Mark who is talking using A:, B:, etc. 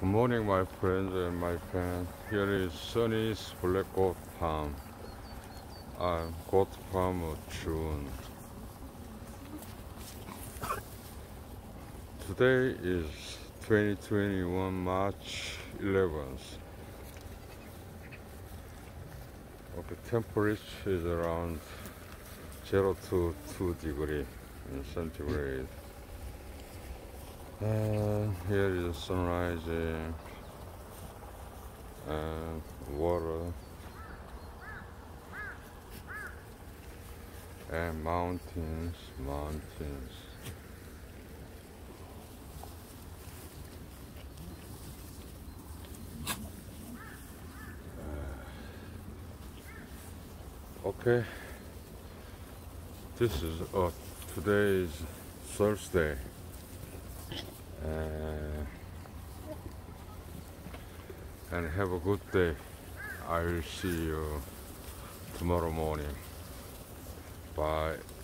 A: Good morning, my friends and my fans. Here is Sunny's Black Goat Farm. Goat Farm of June. Today is 2021 March 11th. Okay, temperature is around 0 to 2 degrees in centigrade. Here is sunrise and water and mountains. Okay, this is today is Thursday. And have a good day. I will see you tomorrow morning. Bye.